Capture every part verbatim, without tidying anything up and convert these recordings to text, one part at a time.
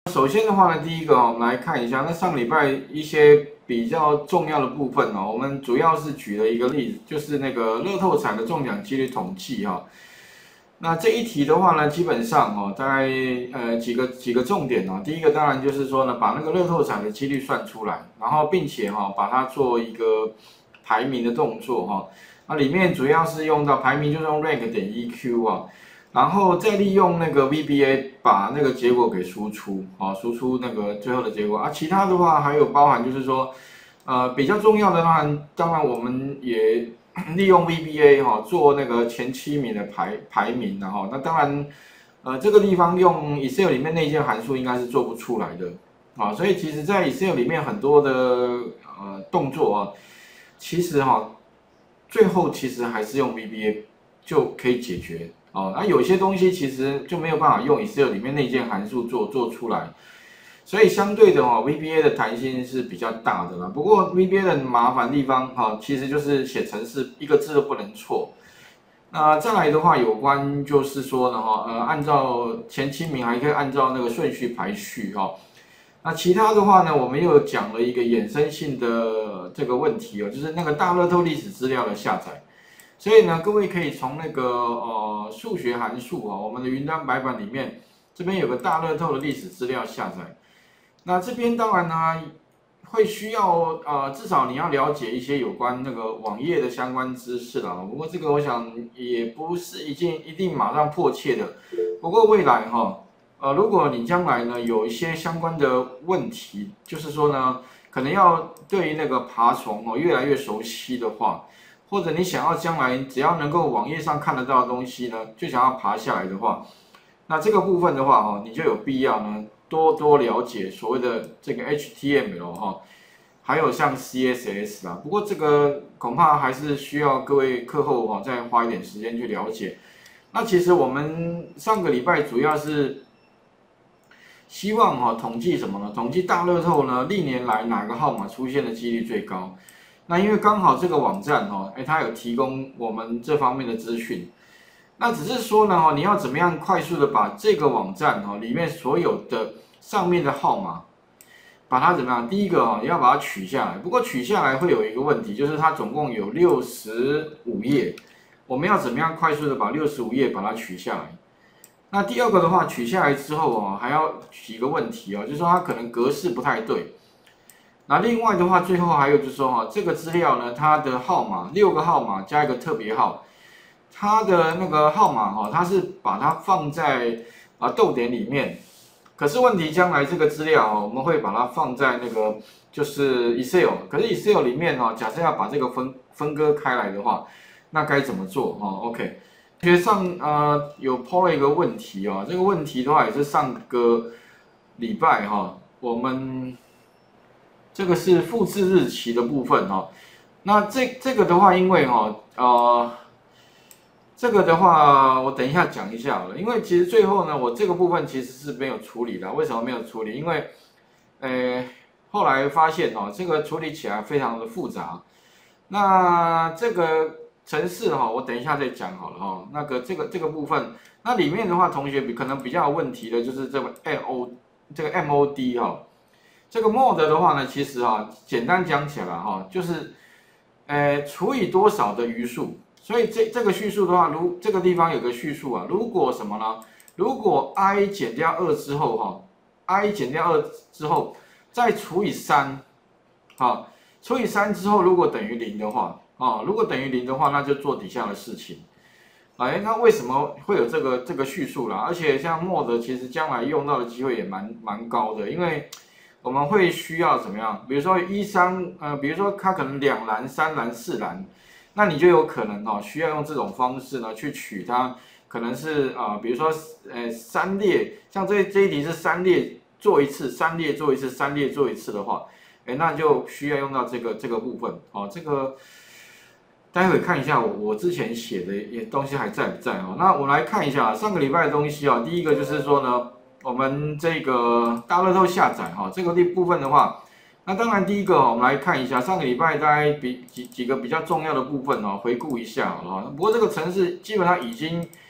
首先的话呢，第一个哦，我们来看一下，那上礼拜一些比较重要的部分哦，我们主要是举了一个例子，就是那个乐透彩的中奖几率统计哈、哦。那这一题的话呢，基本上哦，大概呃几个几个重点哦。第一个当然就是说呢，把那个乐透彩的几率算出来，然后并且哈、哦，把它做一个排名的动作哈、哦。那里面主要是用到排名，就是用 rank 点 E Q 啊。然后再利用那个 V B A 把那个结果给输出，啊，输出那个最后的结果啊。其他的话还有包含就是说，呃，比较重要的话，当然我们也利用 V B A 哈、哦、做那个前七名的排排名，然后那当然，呃，这个地方用 Excel 里面内建函数应该是做不出来的，啊，所以其实在 Excel 里面很多的呃动作啊，其实哈、哦，最后其实还是用 V B A 就可以解决。哦，那有些东西其实就没有办法用 Excel 里面内建函数做做出来，所以相对的话 ，V B A 的弹性是比较大的啦。不过 V B A 的麻烦地方哈，其实就是写程式一个字都不能错。那再来的话，有关就是说呢哈，呃，按照前七名还可以按照那个顺序排序哈。那其他的话呢，我们又讲了一个衍生性的这个问题哦，就是那个大乐透历史资料的下载。所以呢，各位可以从那个呃数学函数啊，我们的云端白板里面，这边有个大乐透的历史资料下载。那这边当然呢，会需要呃至少你要了解一些有关那个网页的相关知识啦。不过这个我想也不是一定一定马上迫切的。不过未来哈，呃如果你将来呢有一些相关的问题，就是说呢，可能要对于那个爬虫哦越来越熟悉的话。或者你想要将来只要能够网页上看得到的东西呢，就想要爬下来的话，那这个部分的话哈，你就有必要呢多多了解所谓的这个 H T M L 哈，还有像 C S S 啦。不过这个恐怕还是需要各位课后哈再花一点时间去了解。那其实我们上个礼拜主要是希望哈统计什么呢？统计大乐透呢历年来哪个号码出现的几率最高。那因为刚好这个网站哦，哎，它有提供我们这方面的资讯。那只是说呢，哈，你要怎么样快速的把这个网站哦里面所有的上面的号码，把它怎么样？第一个哦，你要把它取下来。不过取下来会有一个问题，就是它总共有六十五页，我们要怎么样快速的把六十五页把它取下来？那第二个的话，取下来之后哦，还要几个问题哦，就是说它可能格式不太对。那另外的话，最后还有就是说哈，这个资料呢，它的号码六个号码加一个特别号，它的那个号码哈，它是把它放在啊逗点里面。可是问题将来这个资料哦，我们会把它放在那个就是 Excel， 可是 Excel 里面哈，假设要把这个分分割开来的话，那该怎么做哈 ？OK， 学上呃有 po 了一个问题哦，这个问题的话也是上个礼拜哈，我们。这个是复制日期的部分哈，那这这个的话，因为哈呃，这个的话我等一下讲一下好了，因为其实最后呢，我这个部分其实是没有处理的，为什么没有处理？因为呃后来发现哦，这个处理起来非常的复杂，那这个程式哈，我等一下再讲好了哈，那个这个这个部分，那里面的话，同学比可能比较有问题的就是这个 M O 这个 M O D 哈。这个 mod 的话呢，其实啊，简单讲起来哈，就是，呃，除以多少的余数。所以这这个叙述的话，如这个地方有个叙述啊，如果什么呢？如果 i 减掉二之后哈 ，i 减掉二之后再除以三，好，除以三之后如果等于零的话，啊，如果等于零的话，那就做底下的事情。哎，那为什么会有这个这个叙述啦？而且像 mod 其实将来用到的机会也蛮蛮高的，因为我们会需要怎么样？比如说一三，呃，比如说它可能两栏、三栏、四栏，那你就有可能哦，需要用这种方式呢去取它，可能是啊、呃，比如说呃三列，像这这一题是三列做一次，三列做一次，三列做一次的话，哎，那就需要用到这个这个部分哦，这个待会看一下我我之前写的也东西还在不在哦？那我来看一下上个礼拜的东西啊、哦，第一个就是说呢。我们这个大乐透下载哈，这个部分的话，那当然第一个我们来看一下上个礼拜大概比几几个比较重要的部分哦，回顾一下好了。不过这个程式基本上已经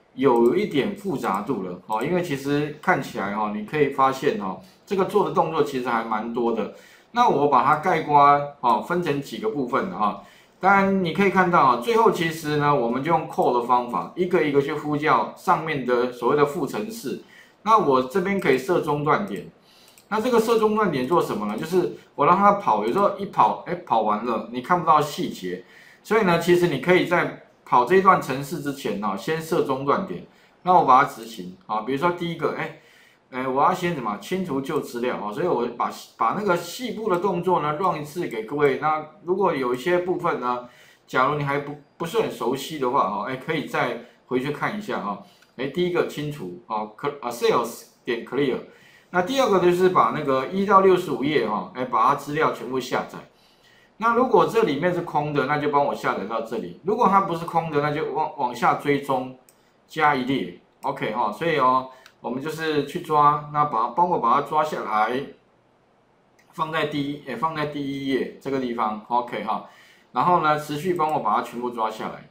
有一点复杂度了哦，因为其实看起来哈，你可以发现哈，这个做的动作其实还蛮多的。那我把它概括哦，分成几个部分哈。当然你可以看到啊，最后其实呢，我们就用 call 的方法，一个一个去呼叫上面的所谓的副程式。那我这边可以设中断点。那这个设中断点做什么呢？就是我让它跑，有时候一跑，哎，跑完了，你看不到细节。所以呢，其实你可以在跑这一段程式之前呢，先设中断点，那我把它执行啊。比如说第一个，哎。哎，我要先什么清除旧资料啊，所以我把把那个细部的动作呢 run 一次给各位。那如果有一些部分呢，假如你还不不是很熟悉的话哈，哎，可以再回去看一下哈。哎，第一个清除啊，可啊 sales 点 clear。那第二个就是把那个一到六十五页哈，哎，把它资料全部下载。那如果这里面是空的，那就帮我下载到这里；如果它不是空的，那就往往下追踪加一列 ，OK 哈。所以哦。我们就是去抓，那把帮我把它抓下来，放在第一，也放在第一页这个地方 ，OK 哈。然后呢，持续帮我把它全部抓下来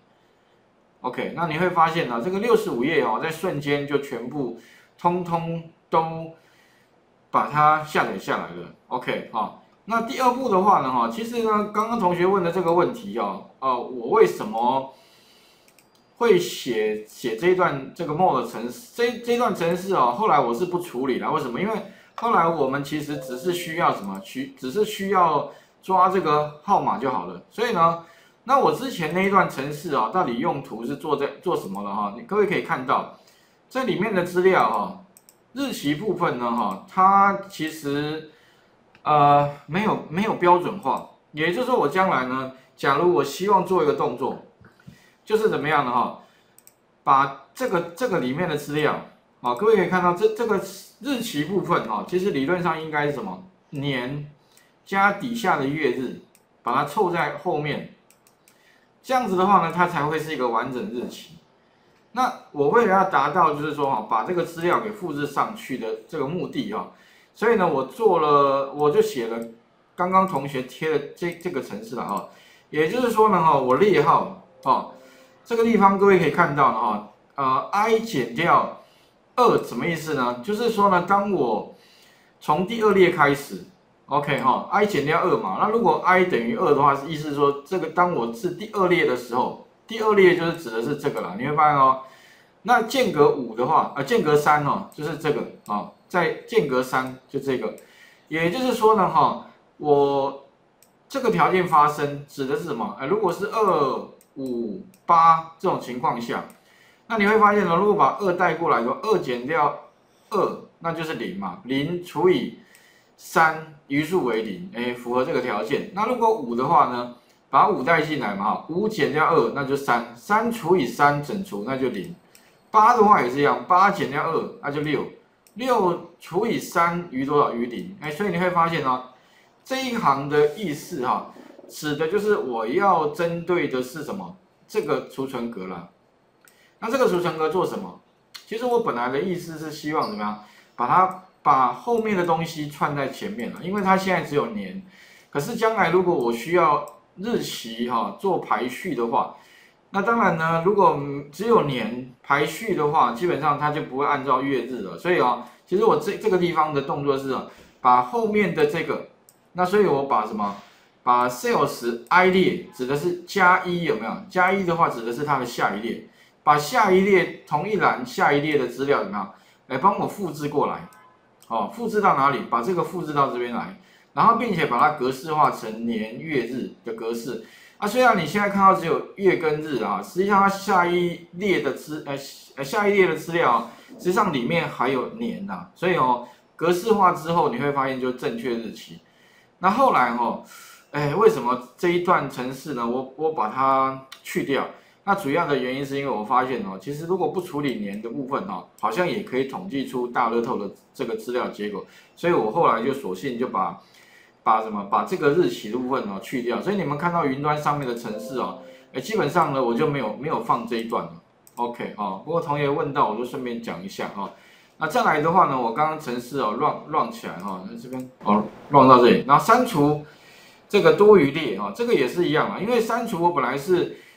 ，OK。那你会发现呢，这个六十五页哦，在瞬间就全部通通都把它下载下来了 ，OK 哈。那第二步的话呢，哈，其实呢，刚刚同学问的这个问题哦，哦，我为什么？会写写这一段这个 mod 程式，这这段程式哦，后来我是不处理了，为什么？因为后来我们其实只是需要什么，需只是需要抓这个号码就好了。所以呢，那我之前那一段程式啊，到底用途是做在做什么了哈？你各位可以看到，这里面的资料哈，日期部分呢哈，它其实呃没有没有标准化，也就是说我将来呢，假如我希望做一个动作。就是怎么样的哈，把这个这个里面的资料，啊，各位可以看到这这个日期部分哈，其实理论上应该是什么年加底下的月日，把它凑在后面，这样子的话呢，它才会是一个完整日期。那我为了要达到就是说哈，把这个资料给复制上去的这个目的哈，所以呢，我做了我就写了刚刚同学贴的这这个程式了哈，也就是说呢哈，我列号哦。这个地方各位可以看到呢哈，呃 ，i 减掉二什么意思呢？就是说呢，当我从第二列开始 ，OK 哈 ，i 减掉二嘛，那如果 i 等于二的话，意思是说这个当我是第二列的时候，第二列就是指的是这个啦，你会发现哦，那间隔五的话，呃，间隔三哦，就是这个啊，在间隔三就这个，也就是说呢哈，我这个条件发生指的是什么？呃，如果是二。五八这种情况下，那你会发现呢，如果把二带过来的话，二减掉二，那就是零嘛，零除以三，余数为零，哎，符合这个条件。那如果五的话呢，把五带进来嘛，五减掉二，那就三，三除以三整除，那就零。八的话也是一样，八减掉二，那就六，六除以三余多少？余零。哎，所以你会发现呢，这一行的意思哈。指的就是我要针对的是什么？这个储存格啦。那这个储存格做什么？其实我本来的意思是希望怎么样，把它把后面的东西串在前面了，因为它现在只有年。可是将来如果我需要日期哈做排序的话，那当然呢，如果只有年排序的话，基本上它就不会按照月日了。所以啊，其实我这这个地方的动作是把后面的这个，那所以我把什么？把 sales i 列指的是加一有没有？加一的话指的是它的下一列，把下一列同一栏下一列的资料怎么样？来帮我复制过来，哦，复制到哪里？把这个复制到这边来，然后并且把它格式化成年月日的格式。啊，虽然你现在看到只有月跟日啊，实际上它下一列的资呃呃下一列的资料，实际上里面还有年呐、啊，所以哦，格式化之后你会发现就正确日期。那后来哦。哎，为什么这一段程式呢？我我把它去掉。那主要的原因是因为我发现哦，其实如果不处理年的部分哦，好像也可以统计出大乐透的这个资料结果。所以我后来就索性就把把什么把这个日期的部分哦去掉。所以你们看到云端上面的程式哦，哎，基本上呢我就没有没有放这一段了。OK 哦，不过同学问到，我就顺便讲一下哈、哦。那再来的话呢，我刚刚程式哦乱乱起来哈、哦，那这边哦乱到这里，然后删除。这个多余列啊，这个也是一样啊，因为删除我本来是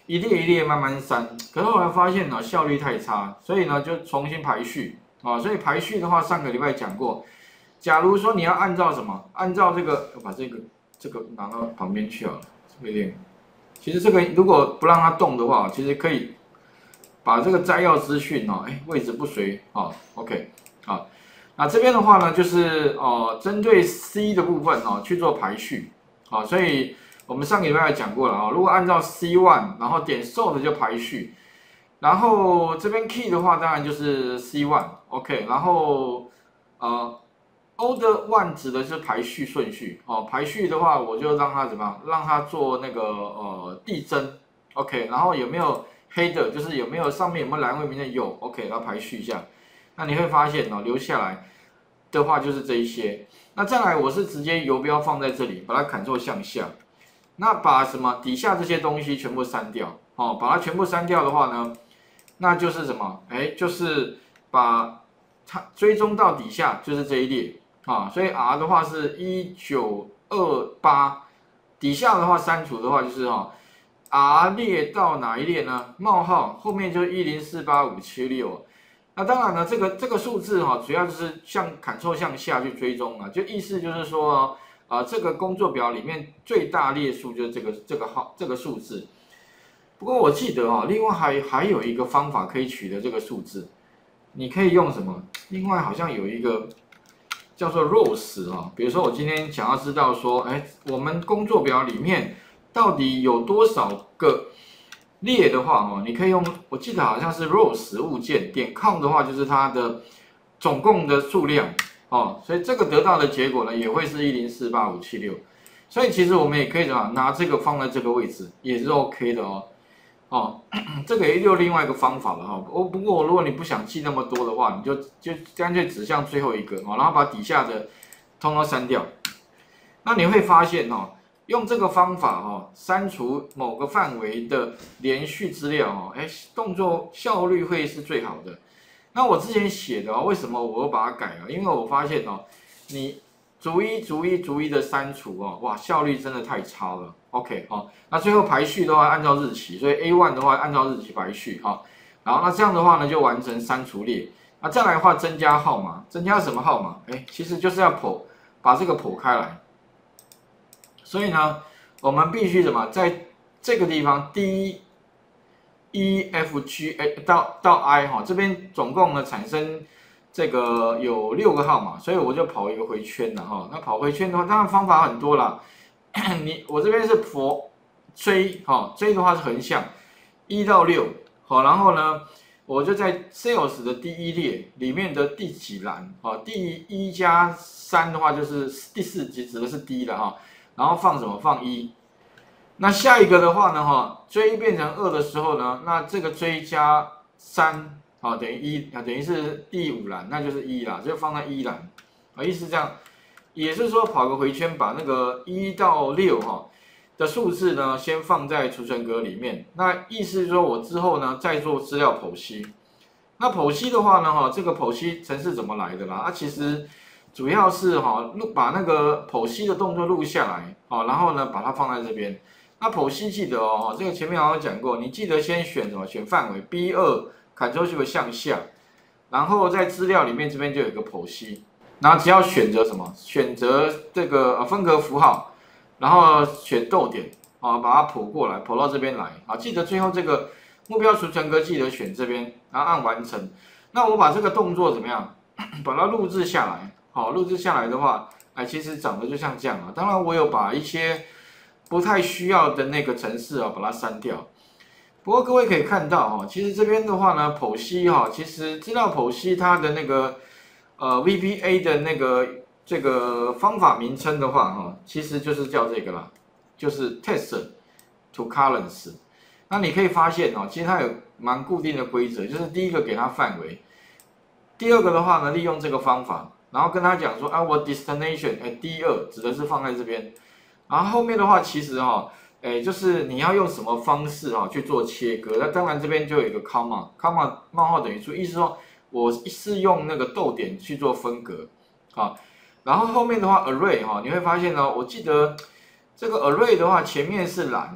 一列一列慢慢删。可是后来发现呢，效率太差，所以呢就重新排序啊。所以排序的话，上个礼拜讲过，假如说你要按照什么，按照这个，把这个这个拿到旁边去好了，有点。其实这个如果不让它动的话，其实可以把这个摘要资讯哦，哎，位置不随啊 ，OK 啊。那这边的话呢，就是哦，针对 C 的部分哦去做排序啊，所以我们上个礼拜讲过了啊，如果按照 C 一，然后点 Sort 就排序，然后这边 Key 的话，当然就是 C 一 ，OK， 然后呃 Order One 指的是排序顺序哦，排序的话我就让它怎么样，让它做那个呃递增 ，OK， 然后有没有 Header， 就是有没有上面有没有栏位名称有 ，OK， 然后排序一下。那你会发现哦，留下来的话就是这一些。那再来，我是直接游标放在这里，把它 Ctrl 向下。那把什么底下这些东西全部删掉哦，把它全部删掉的话呢，那就是什么？哎，就是把它追踪到底下就是这一列啊。所以 R 的话是一九二八，底下的话删除的话就是哈、哦、，R 列到哪一列呢？冒号后面就一零四八五七六。那当然呢，这个这个数字哈、哦，主要就是向 Ctrl 向下去追踪啊，就意思就是说啊、呃，这个工作表里面最大列数就是这个这个号这个数字。不过我记得啊、哦，另外还还有一个方法可以取得这个数字，你可以用什么？另外好像有一个叫做 rows 啊、哦，比如说我今天想要知道说，哎，我们工作表里面到底有多少个列的话哦，你可以用，我记得好像是 rows 物件点 com 的话，就是它的总共的数量哦，所以这个得到的结果呢，也会是一零四八五七六。所以其实我们也可以怎么拿这个放在这个位置，也是 OK 的哦。哦，这个也有另外一个方法了哈。哦，不过如果你不想记那么多的话，你就就干脆指向最后一个哦，然后把底下的通通删掉。那你会发现哦。用这个方法哦，删除某个范围的连续资料哦，哎，动作效率会是最好的。那我之前写的哦，为什么我又把它改了？因为我发现哦，你逐一逐一逐一的删除哦，哇，效率真的太差了。OK 哦，那最后排序的话按照日期，所以 A 一 的话按照日期排序哈、哦，然后那这样的话呢就完成删除列。那再来的话增加号码，增加什么号码？哎，其实就是要剖把这个剖开来。所以呢，我们必须什么，在这个地方 D E F G A 到到 I 哈，这边总共呢产生这个有六个号码，所以我就跑一个回圈了哈。那跑回圈的话，当然方法很多啦。你我这边是佛追哈，追的话是横向一到六好，然后呢，我就在 Sales 的第一列里面的第几栏啊，第一加三的话就是第四级指的是 D 了哈。然后放什么？放一。那下一个的话呢，哈，追变成二的时候呢，那这个追加三，啊，等于一，啊，等于是第五栏，那就是一啦，就放在一栏，啊，意思这样，也是说跑个回圈，把那个一到六哈的数字呢，先放在储存格里面。那意思是说我之后呢，再做资料剖析。那剖析的话呢，哈，这个剖析程式怎么来的啦？啊，其实。主要是哈录把那个剖析的动作录下来，好，然后呢把它放在这边。那剖析记得哦，这个前面好像讲过，你记得先选什么？选范围 B 二 Ctrl Shift 向下，然后在资料里面这边就有一个剖析，然后只要选择什么？选择这个分隔符号，然后选逗点啊，把它剖过来，剖到这边来啊。记得最后这个目标储存格记得选这边，然后按完成。那我把这个动作怎么样？把它录制下来。好，录制下来的话，哎，其实长得就像这样啊。当然，我有把一些不太需要的那个程式啊，把它删掉。不过各位可以看到哈，其实这边的话呢，剖析哈，其实资料剖析它的那个呃 V B A 的那个这个方法名称的话哈，其实就是叫这个啦，就是 Test to Columns。那你可以发现哦，其实它有蛮固定的规则，就是第一个给它范围，第二个的话呢，利用这个方法。然后跟他讲说啊，我 destination 哎 D 二指的是放在这边，然后后面的话其实哈、哦，哎就是你要用什么方式哈、哦、去做切割，那当然这边就有一个 comma，comma 冒号等于出，意思说我是用那个逗点去做分隔，啊，然后后面的话 array 哈、哦，你会发现呢，我记得这个 array 的话前面是栏，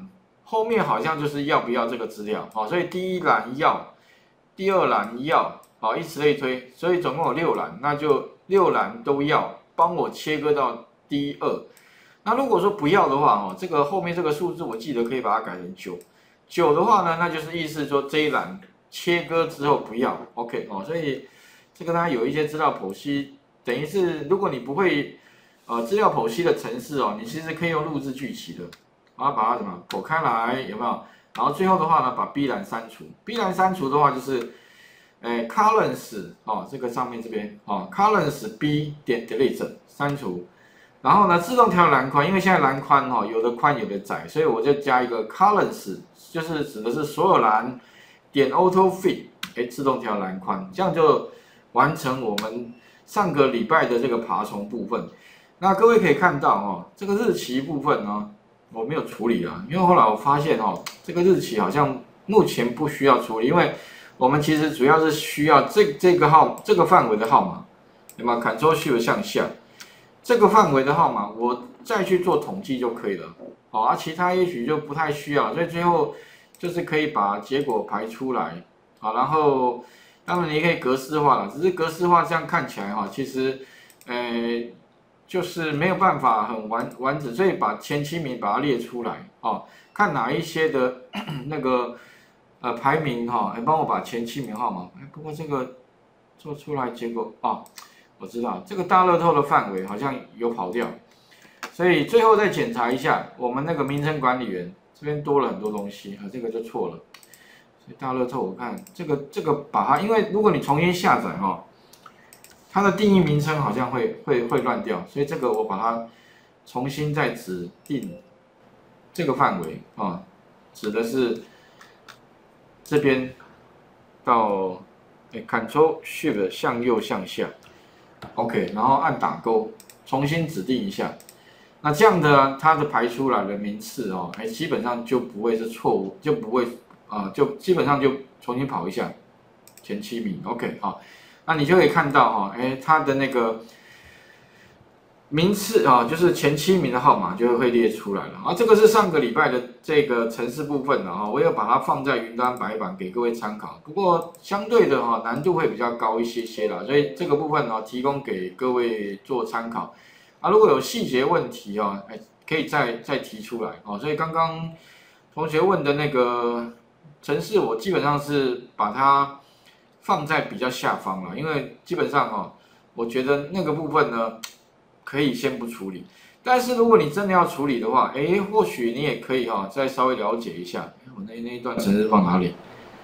后面好像就是要不要这个资料，好，所以第一栏要，第二栏要，好，以此类推，所以总共有六栏，那就六栏都要，帮我切割到 D 二。那如果说不要的话，哦，这个后面这个数字我记得可以把它改成九，九的话呢，那就是意思说这一栏切割之后不要 ，OK 哦，所以这个它有一些资料剖析，等于是如果你不会呃资料剖析的程式哦，你其实可以用录制句起的，然后把它怎么剖开来，有没有？然后最后的话呢，把 B 栏删除 ，B 栏删除的话就是，诶 columns 哦，这个上面这边哦 columns B 点 delete 删除。然后呢，自动调栏宽，因为现在栏宽哈、哦，有的宽有的窄，所以我就加一个 columns， 就是指的是所有栏点 auto fit， 哎，自动调栏宽，这样就完成我们上个礼拜的这个爬虫部分。那各位可以看到哦，这个日期部分呢，我没有处理啊，因为后来我发现哦，这个日期好像目前不需要处理，因为我们其实主要是需要这这个号这个范围的号码，那么 Ctrl Shift 向下。这个范围的号码，我再去做统计就可以了。好，啊，其他也许就不太需要，所以最后就是可以把结果排出来。好，然后当然你可以格式化了，只是格式化这样看起来哈，其实呃就是没有办法很完完整，所以把前七名把它列出来。哦，看哪一些的那个呃排名哈，哎，帮我把前七名号码。哎，不过这个做出来结果啊。我知道这个大乐透的范围好像有跑掉，所以最后再检查一下我们那个名称管理员这边多了很多东西啊，这个就错了。所以大乐透我看这个这个把它，因为如果你重新下载哈、哦，它的定义名称好像会会会乱掉，所以这个我把它重新再指定这个范围啊，指的是这边到哎 Ctrl Shift 向右向下。OK， 然后按打勾，重新指定一下。那这样的它的排出来的名次哦，哎，基本上就不会是错误，就不会啊、呃，就基本上就重新跑一下前七名。OK， 好，那你就可以看到哈、哦，哎，它的那个名次啊、哦，就是前七名的号码就会列出来了。啊，这个是上个礼拜的这个程式部分的哈，我有把它放在云端白板给各位参考。不过相对的哈，难度会比较高一些些啦，所以这个部分呢，提供给各位做参考。啊，如果有细节问题啊，哎，可以再再提出来啊。所以刚刚同学问的那个程式，我基本上是把它放在比较下方了，因为基本上哈，我觉得那个部分呢。可以先不处理，但是如果你真的要处理的话，哎，或许你也可以哈、哦，再稍微了解一下。我那那一段程式放哪里？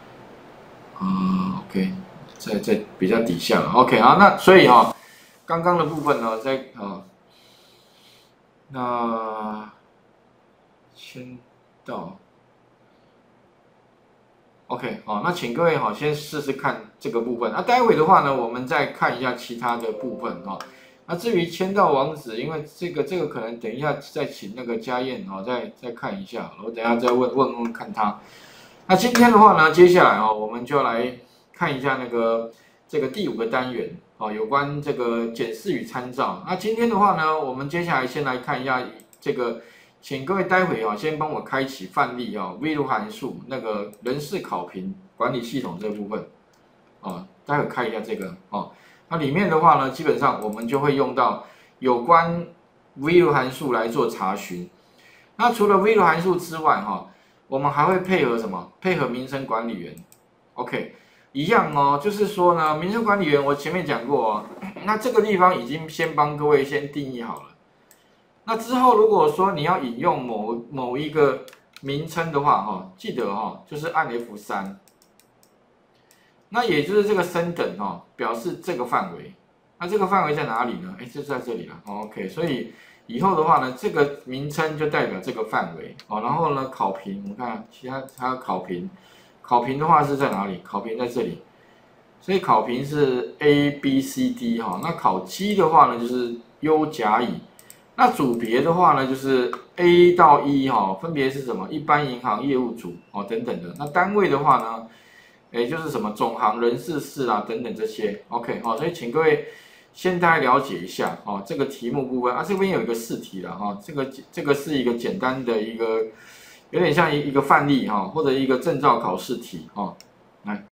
啊 ，OK， 在在比较底下了。OK 啊，那所以哈、哦，刚刚的部分呢，在啊，那先到 OK 好，那请各位哈、哦、先试试看这个部分。那、啊、待会的话呢，我们再看一下其他的部分哈。哦那至于签到网址，因为这个这个可能等一下再请那个家燕哦，再再看一下，我等一下再问问问看他。那今天的话呢，接下来哦，我们就来看一下那个这个第五个单元哦，有关这个检视与参照。那今天的话呢，我们接下来先来看一下这个，请各位待会啊、哦，先帮我开启范例啊、哦、，VLOOK 函数那个人事考评管理系统这部分哦，待会看一下这个哦。那里面的话呢，基本上我们就会用到有关 VLOOK 函数来做查询。那除了 VLOOK 函数之外，哈，我们还会配合什么？配合名称管理员。OK， 一样哦，就是说呢，名称管理员我前面讲过哦，那这个地方已经先帮各位先定义好了。那之后如果说你要引用某某一个名称的话，哈，记得哈，就是按 F 三。那也就是这个升等哦，表示这个范围。那这个范围在哪里呢？哎，就在这里了。OK， 所以以后的话呢，这个名称就代表这个范围哦。然后呢，考评，我们看其他它考评，考评的话是在哪里？考评在这里。所以考评是 A、B、C、D 哈。那考绩的话呢，就是 U 甲乙。那组别的话呢，就是 A 到 E 哈，分别是什么？一般银行业务组哦等等的。那单位的话呢？也就是什么总行人事室啊等等这些 ，OK 好、哦，所以请各位先大概了解一下哦，这个题目部分啊，这边有一个试题了哈、哦，这个这个是一个简单的一个有点像一一个范例哈，或者一个证照考试题哈。来。